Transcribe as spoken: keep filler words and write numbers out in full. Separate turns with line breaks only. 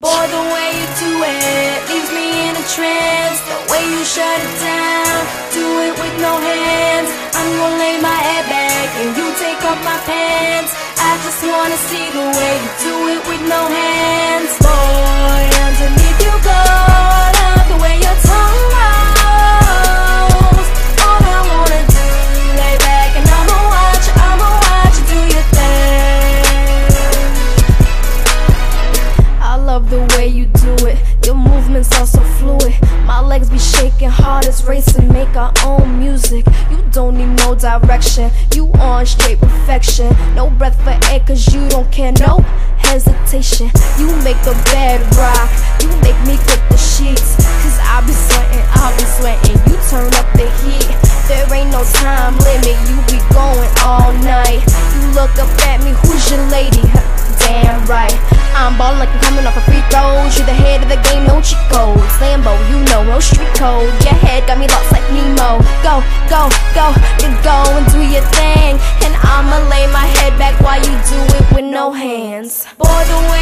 Boy, the way you do it leaves me in a trance. The way you shut it down, do it with no hands. I'm gonna lay my head back and you take off my pants. I just wanna see the way you do it with no hands. Boy, underneath you go, I love the way your tongue rolls. All I wanna do, lay back and I'ma watch, I'ma watch you do your thing. I love the way you do it, your movements are so fluid. My legs be shaking, heart is racing, make our own music. You don't need no direction, you on straight perfection. No breath for air cause you don't care, no hesitation. You make the bed rock, you make me grip the sheets. Cause I be sweating, I be sweating, you turn up the heat. There ain't no time limit, you be going all night. You look up at me, who's your lady? Damn right, I'm ballin' like I'm coming off a free throws. You the head of the game, no cheat codes. Lambo, you know, no street code. Your head got me lost like Nemo. Go, go, go, you go and do your thing, and I'ma lay my head back while you do it with no hands. Boy, the